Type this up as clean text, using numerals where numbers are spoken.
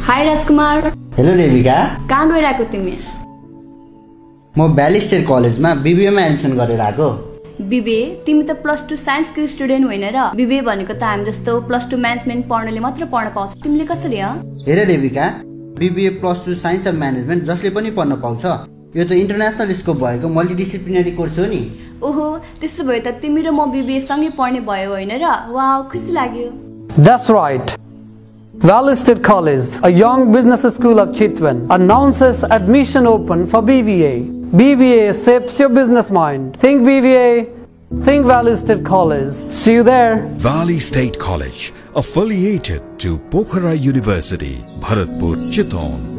High राजकुमार। Hello रेविका। कहाँ गइरहेको तिमी? म ब्याचलर कलेजमा BBA मा एडमिसन गरेर आको। BBA? तिमी त +2 साइन्सको स्टुडेन्ट होइन र? BBA भनेको त हामी जस्तो +2 म्यानेजमेन्ट पढ्नेले मात्र पढ्न पाउँछ। तिमीले कसरी ह? हेर Revika, BBA +2 science of management जसले पनि पढ्न पाउँछ। यो त इन्टरनेसनल स्कोप भएको मल्टिडिसिप्लिनरी कोर्स हो नि। ओहो, त्यसो भए त तिमी र म BBA सँगै पढ्ने भयो होइन र? वाउ, खुसी लाग्यो। That's right. Valley State College, a young business school of Chitwan, announces admission open for BBA. BBA shapes your business mind. Think BBA, think Valley State College. See you there. Valley State College, affiliated to Pokhara University, Bharatpur, Chitwan.